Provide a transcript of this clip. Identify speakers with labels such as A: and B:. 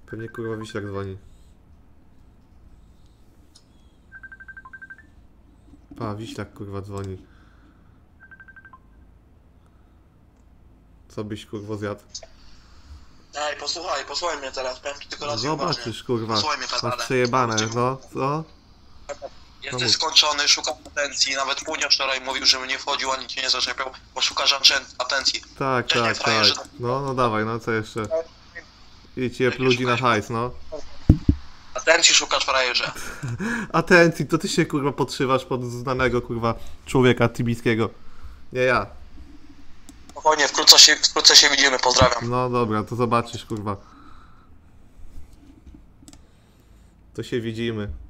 A: Pewnie kurwa Wiślak dzwoni. A, Wiślak kurwa dzwoni. Co byś kurwa zjadł?
B: Ej, posłuchaj mnie teraz, powiem ci tylko raz i uważnie.
A: Zobaczysz kurwa,
B: Posłuchaj mnie,
A: masz
B: Katale.
A: przejebane, no, co?
B: Jesteś skończony, szukam atencji, nawet Punio wczoraj mówił, żeby nie wchodził, ani cię nie zaczepiał, bo szukasz atencji.
A: Tak,
B: Cześć,
A: tak,
B: frajerze.
A: tak. No, no dawaj, no co jeszcze? Idź jeb ludzi na hajs, no.
B: Atencji szukasz, frajerze.
A: Atencji, to ty się kurwa podszywasz pod znanego kurwa człowieka tibickiego. Nie ja.
B: Spokojnie, wkrótce się widzimy, pozdrawiam.
A: No dobra, to zobaczysz kurwa. To się widzimy.